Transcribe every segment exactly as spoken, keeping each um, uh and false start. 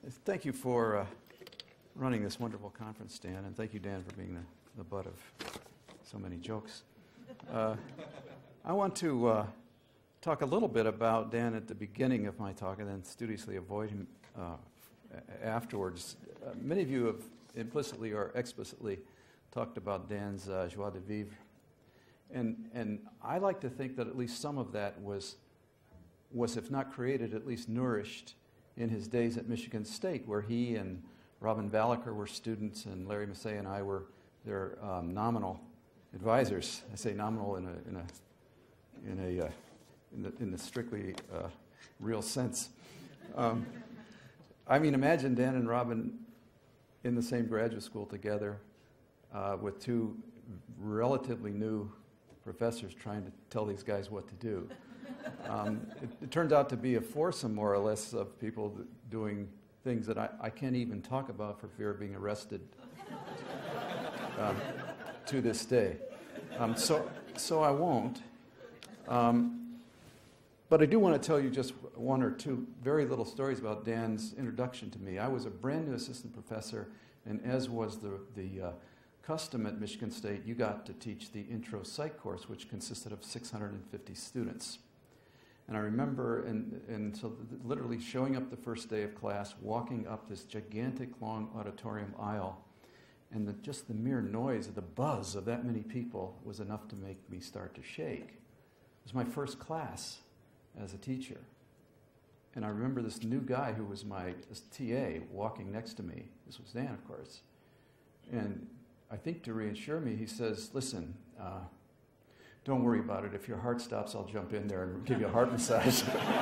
Thank you for uh, running this wonderful conference, Dan, and thank you, Dan, for being the, the butt of so many jokes. Uh, I want to uh, talk a little bit about Dan at the beginning of my talk and then studiously avoid him uh, afterwards. Uh, many of you have implicitly or explicitly talked about Dan's uh, joie de vivre. And, and I like to think that at least some of that was, was, if not created, at least nourished in his days at Michigan State, where he and Robin Valacher were students, and Larry Massey and I were their um, nominal advisors. I say nominal in a in a in a uh, in, the, in the strictly uh, real sense. Um, I mean, imagine Dan and Robin in the same graduate school together, uh, with two relatively new professors trying to tell these guys what to do. Um, it, it turned out to be a foursome, more or less, of people th- doing things that I, I can't even talk about for fear of being arrested um, to this day. Um, so, so I won't. Um, but I do want to tell you just one or two very little stories about Dan's introduction to me. I was a brand new assistant professor, and as was the, the uh, custom at Michigan State, you got to teach the intro psych course, which consisted of six hundred fifty students. And I remember, and, and so th- literally showing up the first day of class, walking up this gigantic long auditorium aisle, and the, just the mere noise of the buzz of that many people was enough to make me start to shake. It was my first class as a teacher. And I remember this new guy who was my T A walking next to me. This was Dan, of course. And I think to reassure me, he says, listen, uh, don't worry about it. If your heart stops, I'll jump in there and give you a heart massage.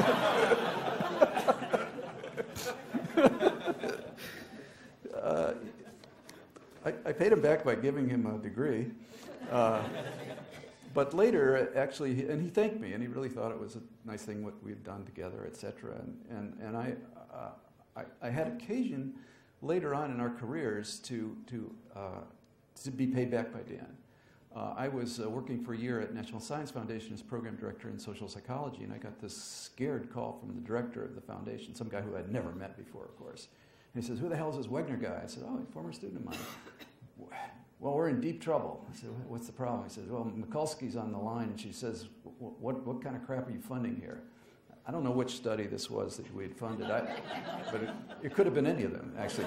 uh, I, I paid him back by giving him a degree. Uh, but later, actually, he, and he thanked me, and he really thought it was a nice thing what we had done together, et cetera. And, and, and I, uh, I, I had occasion later on in our careers to, to, uh, to be paid back by Dan. Uh, I was uh, working for a year at National Science Foundation as program director in social psychology, and I got this scared call from the director of the foundation, some guy who I'd never met before, of course. And he says, who the hell is this Wegner guy? I said, oh, a former student of mine. Well, we're in deep trouble. I said, what's the problem? He says, well, Mikulski's on the line, and she says, what, what kind of crap are you funding here? I don't know which study this was that we had funded, I, but it, it could have been any of them, actually.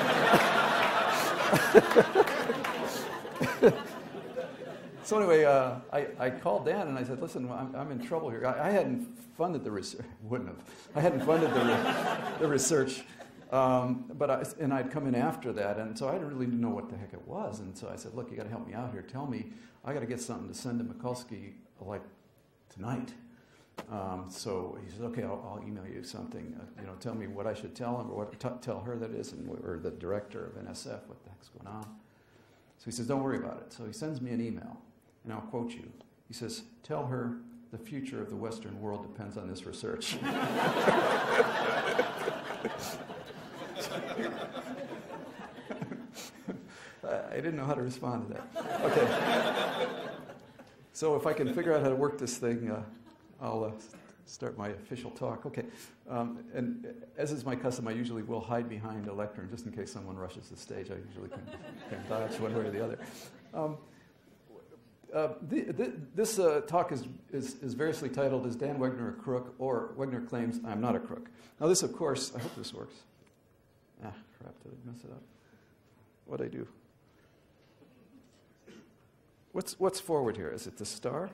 So anyway, uh, I, I called Dan and I said, listen, I'm, I'm in trouble here. I, I hadn't funded the research, wouldn't have. I hadn't funded the, re- the research, um, but I, and I'd come in after that, and so I didn't really know what the heck it was. And so I said, look, you got to help me out here. Tell me, I got to get something to send to Mikulski like tonight. Um, so he says, okay, I'll, I'll email you something. Uh, you know, tell me what I should tell him or what t- tell her that is, and or the director of N S F, what the heck's going on. So he says, don't worry about it. So he sends me an email. And I'll quote you. He says, tell her the future of the Western world depends on this research. I didn't know how to respond to that. Okay. So if I can figure out how to work this thing, uh, I'll uh, start my official talk. Okay. Um, and as is my custom, I usually will hide behind a lectern just in case someone rushes the stage. I usually can, can dodge one way or the other. Um, Uh, the, the, this uh, talk is, is, is variously titled, Is Dan Wegner a Crook? Or Wegner Claims I'm Not a Crook. Now this, of course, I hope this works. Ah, crap, did I mess it up? What'd I do? What's, what's forward here? Is it the star?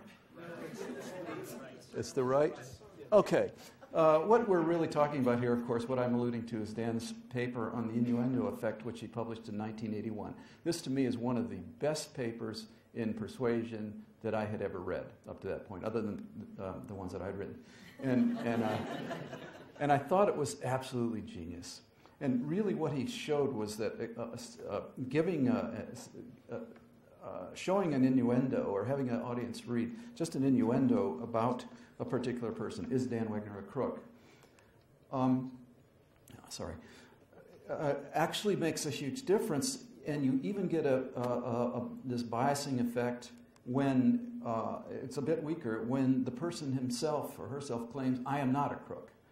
It's the right? Okay. Uh, what we're really talking about here, of course, what I'm alluding to is Dan's paper on the innuendo effect, which he published in nineteen eighty-one. This, to me, is one of the best papers in persuasion that I had ever read up to that point, other than um, the ones that I'd written. And, and, uh, and I thought it was absolutely genius. And really what he showed was that uh, uh, giving, a, a, a, showing an innuendo or having an audience read just an innuendo about a particular person, is Dan Wegner a crook? Um, sorry. Uh, actually makes a huge difference. And you even get a, a, a, a this biasing effect when uh, it's a bit weaker when the person himself or herself claims, I am not a crook.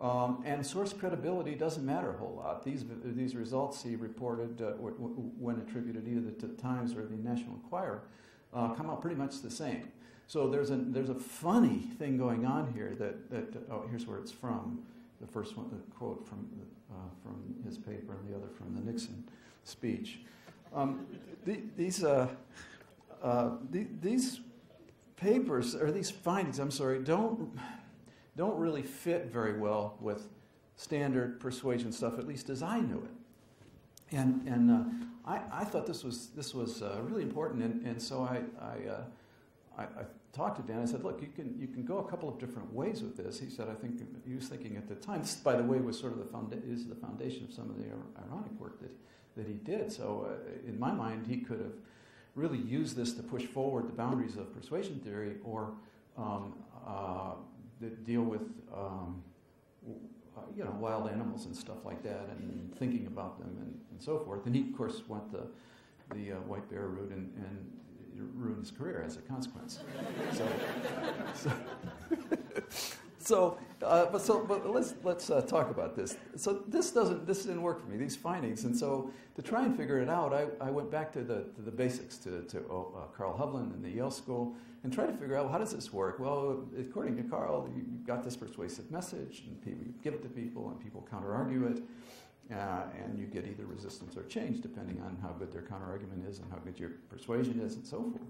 Um, and source credibility doesn't matter a whole lot. These, these results he reported uh, w w when attributed either to the Times or the National Enquirer uh, come out pretty much the same. So there's a, there's a funny thing going on here that, that uh, oh, here's where it's from. The first one, the quote from, uh, from his paper and the other from the Nixon speech. Um, the, these, uh, uh, the, these papers, or these findings, I'm sorry, don't, don't really fit very well with standard persuasion stuff, at least as I knew it. And, and uh, I, I thought this was, this was uh, really important, and, and so I, I, uh, I, I talked to Dan. I said, look, you can, you can go a couple of different ways with this. He said, I think, he was thinking at the time, this, by the way, was sort of the, founda is the foundation of some of the ironic work that, that he did. So uh, in my mind, he could have really used this to push forward the boundaries of persuasion theory, or um, uh, deal with um, you know, wild animals and stuff like that, and thinking about them and, and so forth. And he, of course, went the, the uh, white bear route and, and ruined his career as a consequence. So, so, so, uh, but so, but let's let's uh, talk about this. So this doesn't this didn't work for me. These findings, and so to try and figure it out, I, I went back to the to the basics, to to oh, uh, Carl Hovland and the Yale School, and tried to figure out, well, how does this work? Well, according to Carl, you, you've got this persuasive message, and people, you give it to people, and people counter-argue it. Uh, and you get either resistance or change depending on how good their counter-argument is and how good your persuasion is and so forth.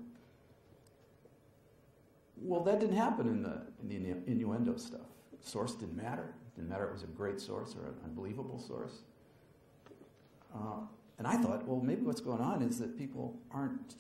Well, that didn't happen in the, in the innuendo stuff. Source didn't matter. It didn't matter if it was a great source or an unbelievable source. Uh, and I thought, well, maybe what's going on is that people aren't,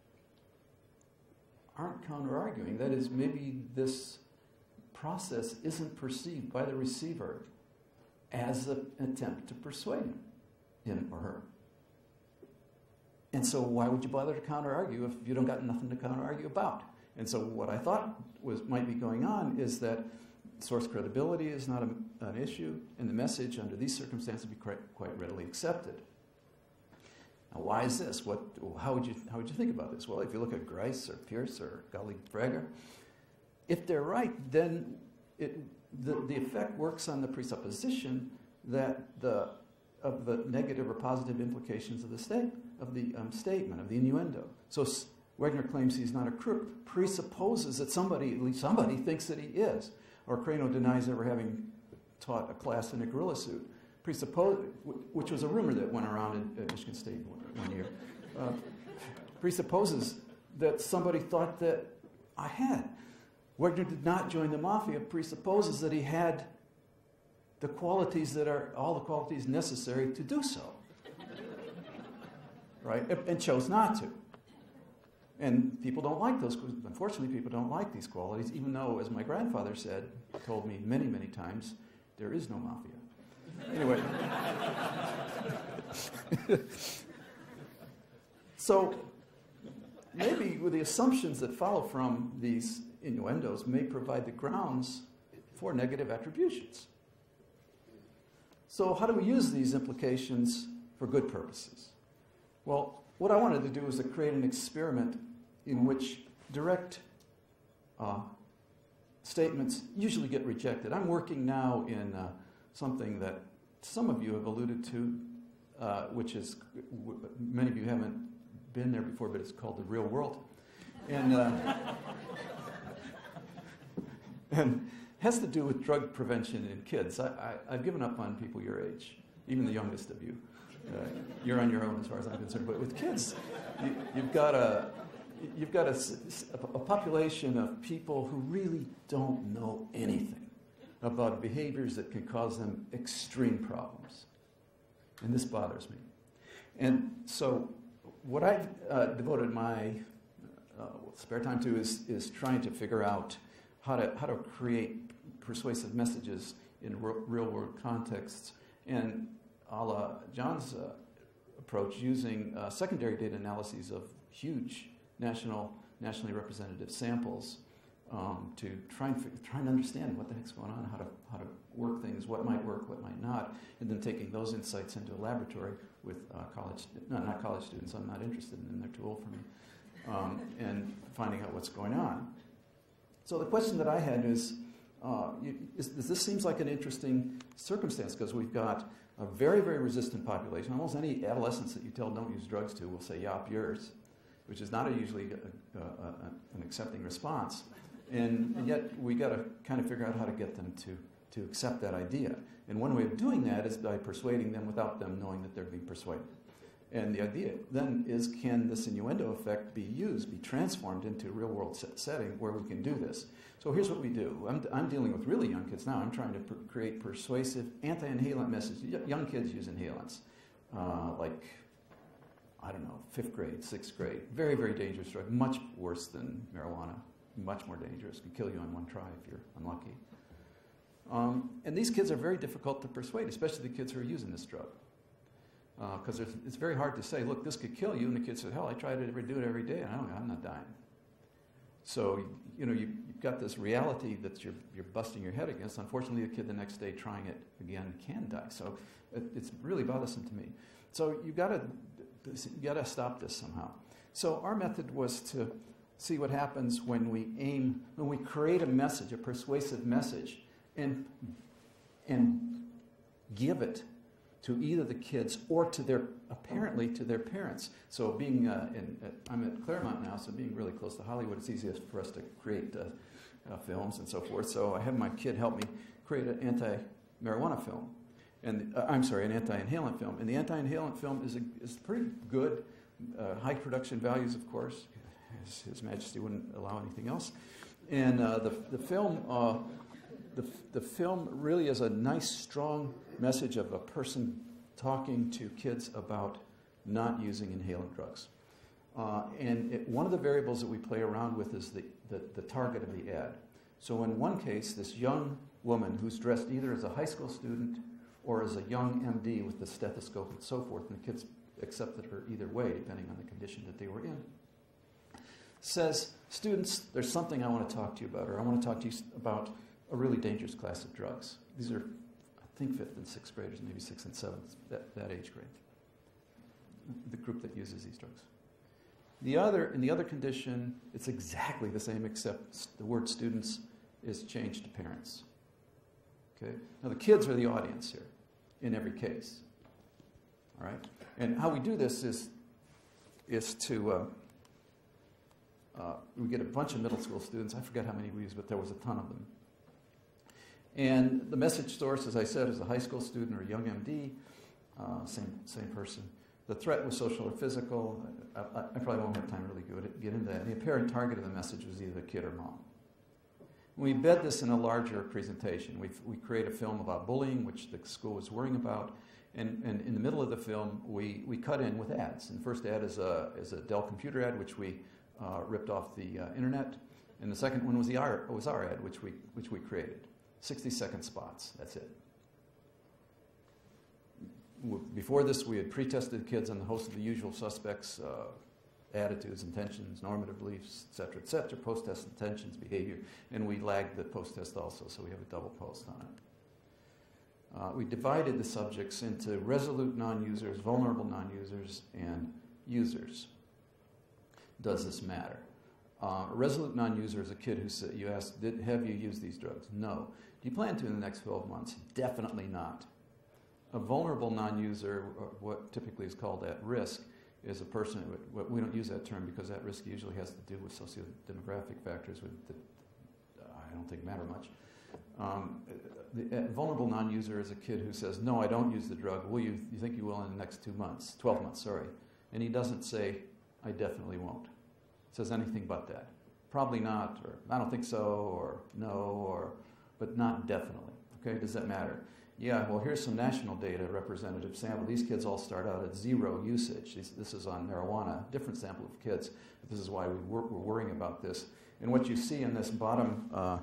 aren't counter-arguing. That is, maybe this process isn't perceived by the receiver as an attempt to persuade him or her. And so why would you bother to counter-argue if you don't got nothing to counter-argue about? And so what I thought was might be going on is that source credibility is not a, an issue, and the message under these circumstances would be quite, quite readily accepted. Now, why is this? What, how, would you, how would you think about this? Well, if you look at Grice or Pierce or Galli-Prager, if they're right, then it The, the effect works on the presupposition that the of the negative or positive implications of the state of the um, statement of the innuendo. So S Wegner claims he's not a crook, presupposes that somebody, at least somebody, thinks that he is. Or Crano denies ever having taught a class in a gorilla suit, presuppose, which was a rumor that went around in, at Michigan State one, one year. Uh, presupposes that somebody thought that I had. Wegner did not join the mafia, presupposes that he had the qualities that are, all the qualities necessary to do so. Right? And chose not to. And people don't like those, unfortunately people don't like these qualities, even though, as my grandfather said, told me many, many times, there is no mafia. Anyway. So, maybe with the assumptions that follow from these innuendos may provide the grounds for negative attributions. So how do we use these implications for good purposes? Well, what I wanted to do was to create an experiment in which direct uh, statements usually get rejected. I'm working now in uh, something that some of you have alluded to, uh, which is, w many of you haven't been there before, but it's called the real world. And uh, and has to do with drug prevention in kids. I, I, I've given up on people your age, even the youngest of you. Uh, you're on your own as far as I'm concerned. But with kids, you, you've got a you've got a, a population of people who really don't know anything about behaviors that can cause them extreme problems, and this bothers me. And so, what I've uh, devoted my uh, spare time to is is trying to figure out how to how to create persuasive messages in real world contexts, and a la John's uh, approach, using uh, secondary data analyses of huge national nationally representative samples um, to try and try and understand what the heck's going on, how to how to work things, what might work, what might not, and then taking those insights into a laboratory with uh, college no not college students. I'm not interested in them; they're too old for me, um, and finding out what's going on. So the question that I had is, uh, you, is, this seems like an interesting circumstance because we've got a very, very resistant population. Almost any adolescents that you tell don't use drugs to will say, yop yours, which is not a usually a, a, a, an accepting response. And, and yet we got to kind of figure out how to get them to, to accept that idea. And one way of doing that is by persuading them without them knowing that they're being persuaded. And the idea then is, can this innuendo effect be used, be transformed into a real-world setting where we can do this? So here's what we do. I'm, I'm dealing with really young kids now. I'm trying to per create persuasive anti-inhalant messages. Y young kids use inhalants, uh, like, I don't know, fifth grade, sixth grade. Very, very dangerous drug, much worse than marijuana, much more dangerous. Can kill you on one try if you're unlucky. Um, and these kids are very difficult to persuade, especially the kids who are using this drug. Because uh, it's very hard to say, look, this could kill you. And the kid says, hell, I try to do it every day, and I don't, I'm not dying. So, you know, you, you've got this reality that you're, you're busting your head against. Unfortunately, the kid the next day trying it again can die. So it, it's really bothersome to me. So you've got to you got to stop this somehow. So our method was to see what happens when we aim, when we create a message, a persuasive message, and, and give it to either the kids or to their, apparently to their parents. So being, uh, in, uh, I'm at Claremont now, so being really close to Hollywood, it's easiest for us to create uh, uh, films and so forth. So I have my kid help me create an anti-marijuana film. And uh, I'm sorry, an anti-inhalant film. And the anti-inhalant film is, a, is pretty good, uh, high production values, of course. His, His Majesty wouldn't allow anything else. And uh, the, the film, uh, the, the film really is a nice, strong message of a person talking to kids about not using inhalant drugs. Uh, and it, one of the variables that we play around with is the, the, the target of the ad. So in one case, this young woman who's dressed either as a high school student or as a young M D with the stethoscope and so forth, and the kids accepted her either way, depending on the condition that they were in, says, students, there's something I want to talk to you about, or I want to talk to you about a really dangerous class of drugs. These are, I think, fifth and sixth graders, maybe sixth and seventh, that, that age grade, the group that uses these drugs. The other, in the other condition, it's exactly the same, except the word students is changed to parents. Okay? Now, the kids are the audience here in every case. All right? And how we do this is, is to, uh, uh, we get a bunch of middle school students. I forget how many we used, but there was a ton of them. And the message source, as I said, is a high school student or a young M D, uh, same, same person. The threat was social or physical. I, I, I probably won't have time to really go to get into that. And the apparent target of the message was either a kid or mom. We embed this in a larger presentation. We, we create a film about bullying, which the school was worrying about. And, and in the middle of the film, we, we cut in with ads. And the first ad is a, is a Dell computer ad, which we uh, ripped off the uh, internet. And the second one was, the our, was our ad, which we, which we created. sixty second spots, that's it. Before this, we had pre-tested kids on the host of the usual suspects, uh, attitudes, intentions, normative beliefs, et cetera, et cetera, post-test intentions, behavior, and we lagged the post-test also, so we have a double post on it. Uh, we divided the subjects into resolute non-users, vulnerable non-users, and users. Does this matter? Uh, a resolute non-user is a kid who said, you asked, did, have you used these drugs? No. Do you plan to in the next twelve months? Definitely not. A vulnerable non-user, or what typically is called at risk, is a person, we don't use that term because that risk usually has to do with socio-demographic factors that I don't think matter much. Um, the uh, vulnerable non-user is a kid who says, no, I don't use the drug. Will you, you think you will in the next two months, twelve months, sorry. And he doesn't say, I definitely won't. Says anything but that. Probably not, or I don't think so, or no, or, but not definitely. Okay, does that matter? Yeah, well, here's some national data, representative sample. These kids all start out at zero usage. This, this is on marijuana, different sample of kids. This is why we were, we're worrying about this. And what you see in this bottom, uh,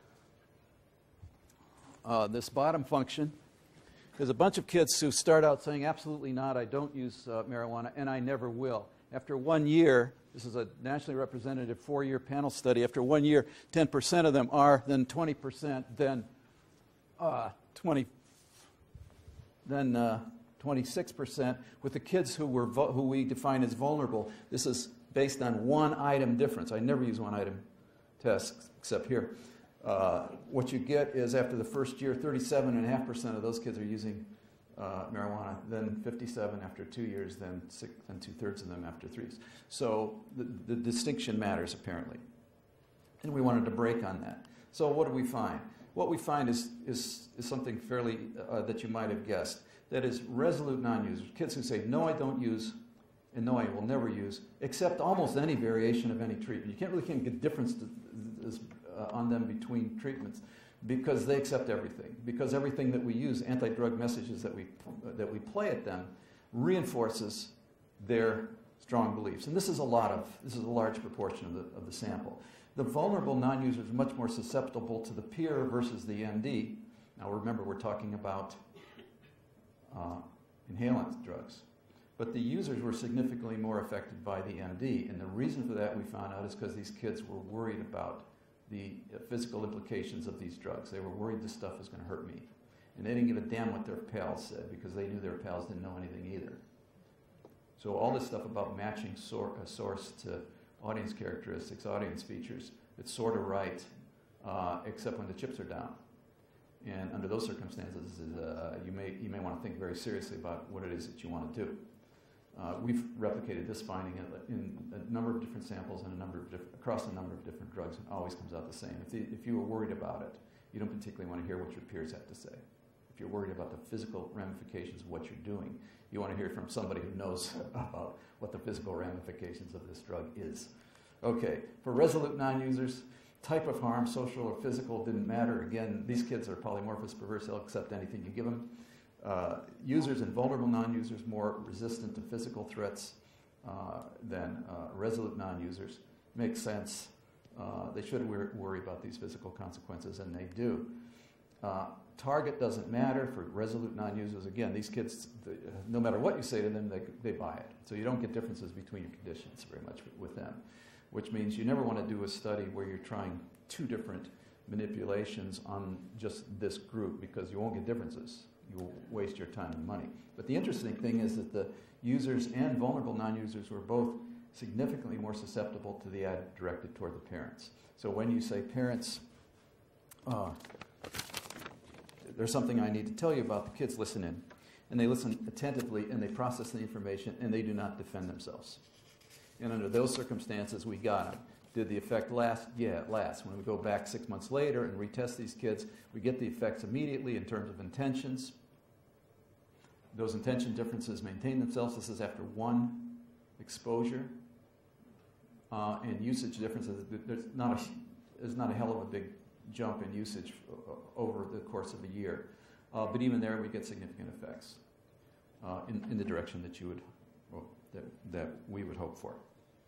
uh, this bottom function is a bunch of kids who start out saying, absolutely not, I don't use uh, marijuana, and I never will. After one year, this is a nationally representative four-year panel study, after one year, ten percent of them are, then twenty percent, then uh, twenty then uh, twenty-six percent. With the kids who were who we define as vulnerable, this is based on one item difference. I never use one item tests except here. Uh, what you get is after the first year, thirty-seven point five percent of those kids are using uh, marijuana, then fifty-seven after two years, then six, and two-thirds of them after three years. So the, the distinction matters, apparently. And we wanted to break on that. So what do we find? What we find is, is, is something fairly uh, that you might have guessed. That is resolute non-users, kids who say, no, I don't use, and no, I will never use, except almost any variation of any treatment. You can't really can't get difference to, uh, on them between treatments because they accept everything. Because everything that we use, anti-drug messages that we, uh, that we play at them, reinforces their strong beliefs. And this is a lot of, this is a large proportion of the, of the sample. The vulnerable non-users are much more susceptible to the peer versus the M D. Now remember, we're talking about uh, inhalant drugs. But the users were significantly more affected by the M D. And the reason for that, we found out, is because these kids were worried about the physical implications of these drugs. They were worried this stuff was going to hurt me. And they didn't give a damn what their pals said because they knew their pals didn't know anything either. So all this stuff about matching sor- a source to audience characteristics, audience features, it's sort of right, uh, except when the chips are down. And under those circumstances, uh, you may you may want to think very seriously about what it is that you want to do. Uh, we've replicated this finding in, in a number of different samples and a number of diff- across a number of different drugs, and it always comes out the same. If, the, if you were worried about it, you don't particularly want to hear what your peers have to say. If you're worried about the physical ramifications of what you're doing, you want to hear from somebody who knows about what the physical ramifications of this drug is. Okay, for resolute non-users, type of harm, social or physical, didn't matter. Again, these kids are polymorphous, perverse, they'll accept anything you give them. Uh, users and vulnerable non-users more resistant to physical threats uh, than uh, resolute non-users. Makes sense. Uh, they should wor- worry about these physical consequences, and they do. Uh, target doesn't matter for resolute non-users. Again, these kids, they, no matter what you say to them, they, they buy it. So you don't get differences between your conditions very much with, with them, which means you never want to do a study where you're trying two different manipulations on just this group because you won't get differences. You'll waste your time and money. But the interesting thing is that the users and vulnerable non-users were both significantly more susceptible to the ad directed toward the parents. So when you say, parents, uh, there's something I need to tell you about, the kids listen in. And they listen attentively, and they process the information, and they do not defend themselves. And under those circumstances, we got them. Did the effect last? Yeah, it lasts. When we go back six months later and retest these kids, we get the effects immediately in terms of intentions. Those intention differences maintain themselves. This is after one exposure. Uh, and usage differences, there's not, a, there's not a hell of a big jump in usage over the course of a year. Uh, but even there, we get significant effects uh, in, in the direction that you would, well, that, that we would hope for.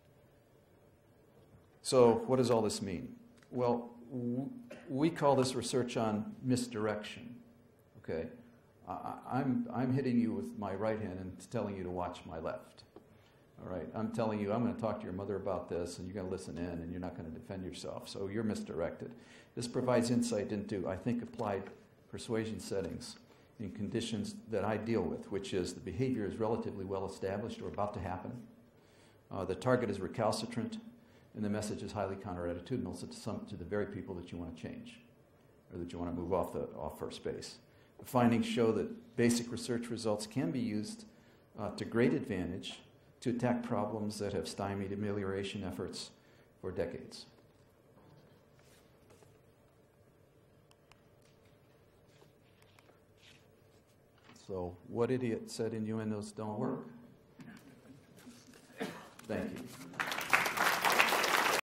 So what does all this mean? Well, w- we call this research on misdirection. Okay, I- I'm I'm hitting you with my right hand and telling you to watch my left. All right, I'm telling you I'm going to talk to your mother about this, and you're going to listen in, and you're not going to defend yourself. So you're misdirected. This provides insight into, I think, applied persuasion settings in conditions that I deal with, which is the behavior is relatively well established or about to happen. Uh, the target is recalcitrant. And the message is highly counter-attitudinal to, some, to the very people that you want to change or that you want to move off, the, off first base. The findings show that basic research results can be used uh, to great advantage to attack problems that have stymied amelioration efforts for decades. So what idiot said innuendos don't work? Thank you.